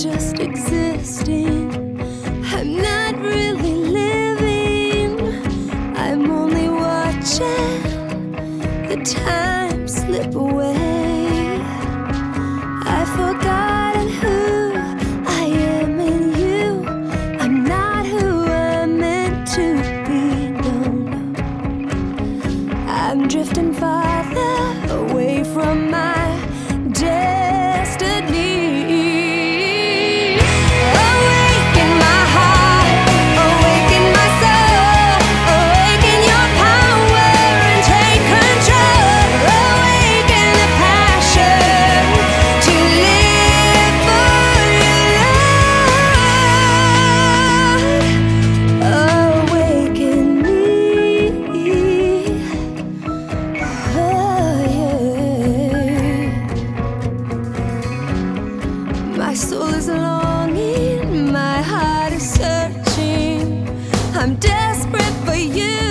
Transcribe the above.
just existing. I'm not really living, I'm only watching the time slip away. I've forgotten who I am in you. I'm not who I'm meant to be, no, no. I'm drifting farther away from my destiny. Awaken my heart, awaken my soul, awaken your power and take control. Awaken the passion to live for you, Lord. Awaken me. My soul is longing, my heart is searching. I'm desperate for you.